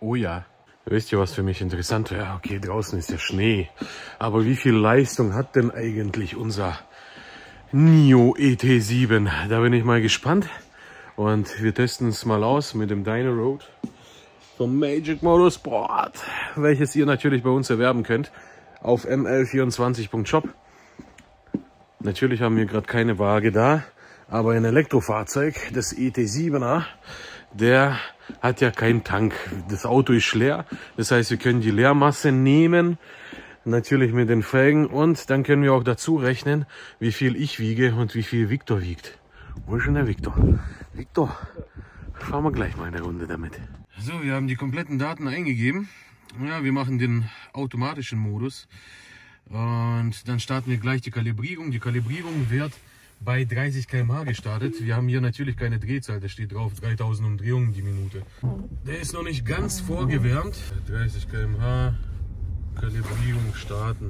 Oh ja. Wisst ihr, was für mich interessant wäre? Okay, draußen ist ja Schnee. Aber wie viel Leistung hat denn eigentlich unser NIO ET7? Da bin ich mal gespannt. Und wir testen es mal aus mit dem Dynaroad vom Magic Motorsport, welches ihr natürlich bei uns erwerben könnt auf ml24.shop. Natürlich haben wir gerade keine Waage da, aber ein Elektrofahrzeug, das ET7er, der hat ja keinen Tank. Das Auto ist leer, das heißt, wir können die Leermasse nehmen, natürlich mit den Felgen, und dann können wir auch dazu rechnen, wie viel ich wiege und wie viel Victor wiegt. Wo ist denn der Victor? Victor, fahren wir gleich mal eine Runde damit. So, wir haben die kompletten Daten eingegeben. Ja, wir machen den automatischen Modus und dann starten wir gleich die Kalibrierung. Die Kalibrierung wird bei 30 km/h gestartet. Wir haben hier natürlich keine Drehzahl, da steht drauf 3000 Umdrehungen die Minute. Der ist noch nicht ganz vorgewärmt. 30 km/h, Kalibrierung starten.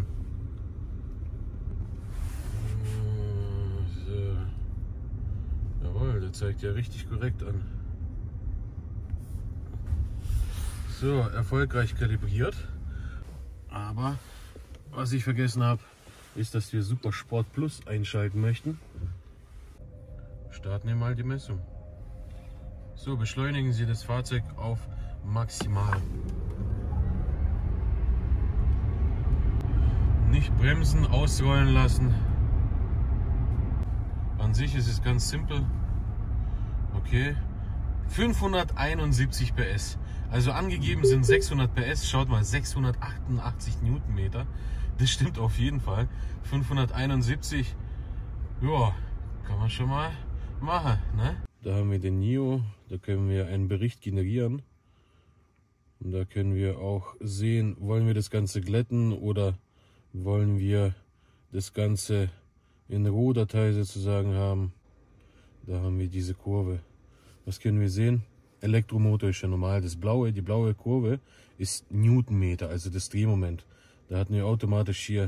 So. Jawohl, der zeigt ja richtig korrekt an. So, erfolgreich kalibriert. Aber was ich vergessen habe, ist, dass wir Super Sport Plus einschalten möchten. Starten wir mal die Messung. So, beschleunigen Sie das Fahrzeug auf maximal. Nicht bremsen, ausrollen lassen. An sich ist es ganz simpel. Okay. 571 PS. Also angegeben sind 600 PS. Schaut mal, 688 Newtonmeter. Das stimmt auf jeden Fall. 571, ja, kann man schon mal machen, ne? Da haben wir den NIO, da können wir einen Bericht generieren. Und da können wir auch sehen, wollen wir das Ganze glätten oder wollen wir das Ganze in Rohdatei sozusagen haben. Da haben wir diese Kurve. Was können wir sehen? Elektromotor ist ja normal. Das blaue, die blaue Kurve ist Newtonmeter, also das Drehmoment. Da hatten wir automatisch hier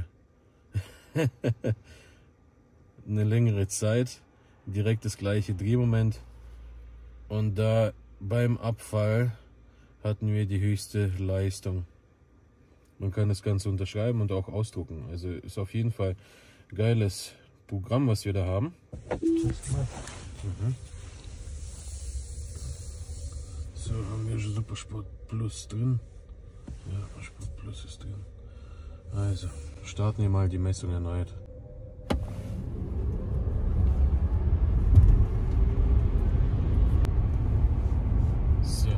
eine längere Zeit, direkt das gleiche Drehmoment. Und da beim Abfall hatten wir die höchste Leistung. Man kann das Ganze unterschreiben und auch ausdrucken. Also ist auf jeden Fall ein geiles Programm, was wir da haben. So, haben wir schon Super Sport Plus drin. Ja, Super Sport Plus ist drin. Also, starten wir mal die Messung erneut. So.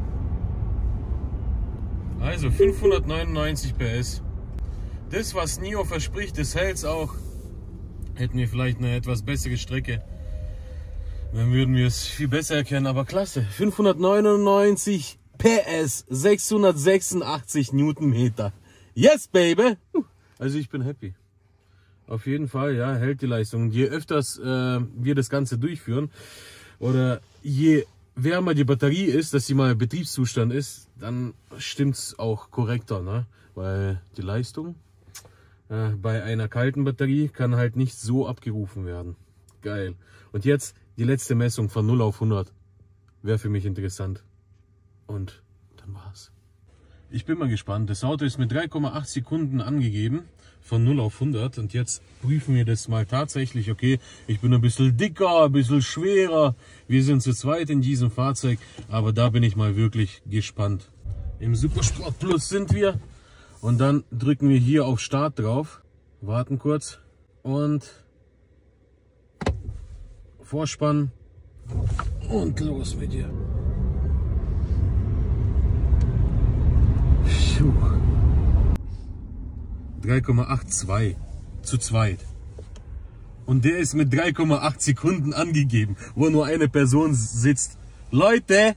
Also 599 PS. Das, was NIO verspricht, das hält es auch. Hätten wir vielleicht eine etwas bessere Strecke, dann würden wir es viel besser erkennen, aber klasse. 599 PS, 686 Newtonmeter. Yes, baby! Also ich bin happy. Auf jeden Fall, ja, hält die Leistung. Je öfters wir das Ganze durchführen oder je wärmer die Batterie ist, dass sie mal im Betriebszustand ist, dann stimmt es auch korrekter, ne? Weil die Leistung bei einer kalten Batterie kann halt nicht so abgerufen werden. Geil. Und jetzt die letzte Messung von 0 auf 100. Wäre für mich interessant. Und dann war's. Ich bin mal gespannt. Das Auto ist mit 3,8 Sekunden angegeben. Von 0 auf 100. Und jetzt prüfen wir das mal tatsächlich. Okay, ich bin ein bisschen dicker, ein bisschen schwerer. Wir sind zu zweit in diesem Fahrzeug. Aber da bin ich mal wirklich gespannt. Im Super Sport Plus sind wir. Und dann drücken wir hier auf Start drauf. Warten kurz. Und Vorspann. Und los mit dir. 3,82 zu zweit. Und der ist mit 3,8 Sekunden angegeben, wo nur eine Person sitzt. Leute,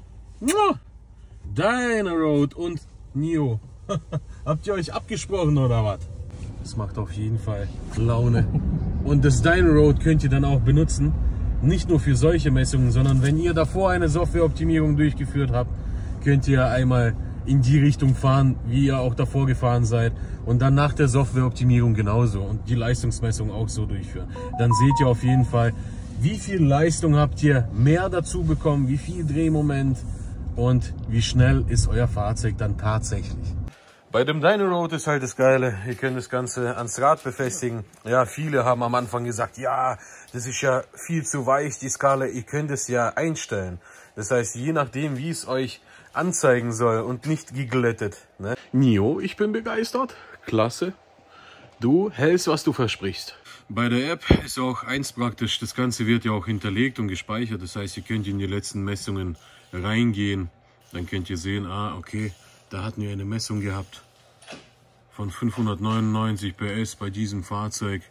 Dynaroad und NIO. Habt ihr euch abgesprochen oder was? Das macht auf jeden Fall Laune. Und das Dynaroad könnt ihr dann auch benutzen. Nicht nur für solche Messungen, sondern wenn ihr davor eine Softwareoptimierung durchgeführt habt, könnt ihr einmal in die Richtung fahren, wie ihr auch davor gefahren seid. Und dann nach der Softwareoptimierung genauso. Und die Leistungsmessung auch so durchführen. Dann seht ihr auf jeden Fall, wie viel Leistung habt ihr mehr dazu bekommen, wie viel Drehmoment. und wie schnell ist euer Fahrzeug dann tatsächlich. Bei dem Dynaroad ist halt das Geile, ihr könnt das Ganze ans Rad befestigen. Ja, viele haben am Anfang gesagt, ja, das ist ja viel zu weich, die Skala, ihr könnt es ja einstellen. Das heißt, je nachdem, wie es euch anzeigen soll und nicht geglättet. Ne? Nio, ich bin begeistert, klasse. Du hältst, was du versprichst. Bei der App ist auch eins praktisch, das Ganze wird ja auch hinterlegt und gespeichert. Das heißt, ihr könnt in die letzten Messungen reingehen. Dann könnt ihr sehen, okay, da hatten wir eine Messung gehabt von 599 PS bei diesem Fahrzeug.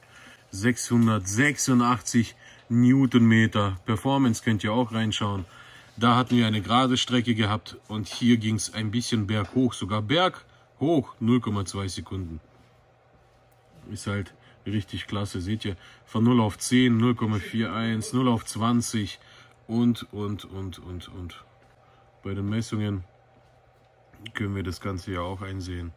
686 Newtonmeter. Performance könnt ihr auch reinschauen. Da hatten wir eine gerade Strecke gehabt und hier ging es ein bisschen berghoch, sogar berghoch 0,2 Sekunden. Ist halt richtig klasse, seht ihr, von 0 auf 10, 0,41, 0 auf 20 und. Bei den Messungen können wir das Ganze ja auch einsehen.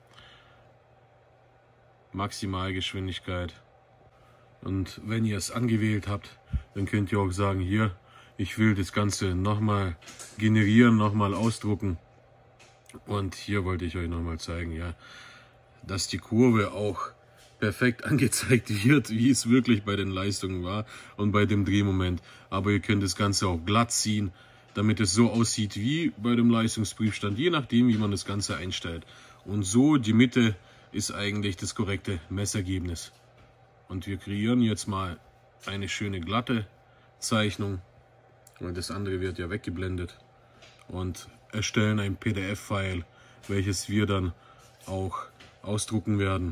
Maximalgeschwindigkeit. Und wenn ihr es angewählt habt, dann könnt ihr auch sagen, hier, ich will das Ganze nochmal generieren, nochmal ausdrucken. Und hier wollte ich euch nochmal zeigen, ja, dass die Kurve auch perfekt angezeigt wird, wie es wirklich bei den Leistungen war und bei dem Drehmoment. Aber ihr könnt das Ganze auch glatt ziehen, damit es so aussieht wie bei dem Leistungsprüfstand, je nachdem, wie man das Ganze einstellt. Und so, die Mitte ist eigentlich das korrekte Messergebnis. Und wir kreieren jetzt mal eine schöne glatte Zeichnung. Und das andere wird ja weggeblendet. Und erstellen ein PDF-File, welches wir dann auch ausdrucken werden.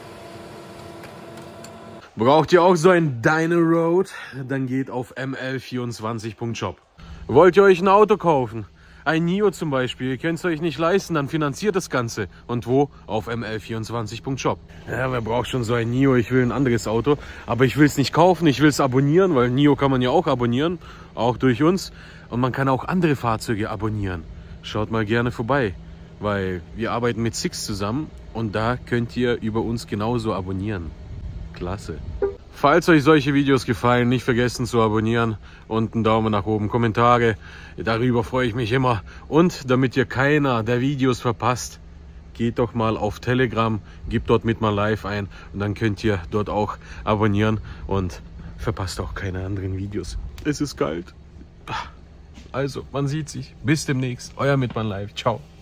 Braucht ihr auch so ein Dynaroad? Dann geht auf ml24.shop. Wollt ihr euch ein Auto kaufen? Ein Nio zum Beispiel, ihr könnt es euch nicht leisten, dann finanziert das Ganze. Und wo? Auf ml24.shop. Ja, wer braucht schon so ein Nio? Ich will ein anderes Auto, aber ich will es nicht kaufen, ich will es abonnieren, weil Nio kann man ja auch abonnieren, auch durch uns. Und man kann auch andere Fahrzeuge abonnieren. Schaut mal gerne vorbei, weil wir arbeiten mit Sixt zusammen und da könnt ihr über uns genauso abonnieren. Klasse. Falls euch solche Videos gefallen, nicht vergessen zu abonnieren und einen Daumen nach oben, Kommentare, darüber freue ich mich immer. Und damit ihr keiner der Videos verpasst, geht doch mal auf Telegram, gebt dort mit mal live ein und dann könnt ihr dort auch abonnieren und verpasst auch keine anderen Videos. Es ist kalt. Also, man sieht sich. Bis demnächst. Euer Mitmann live. Ciao.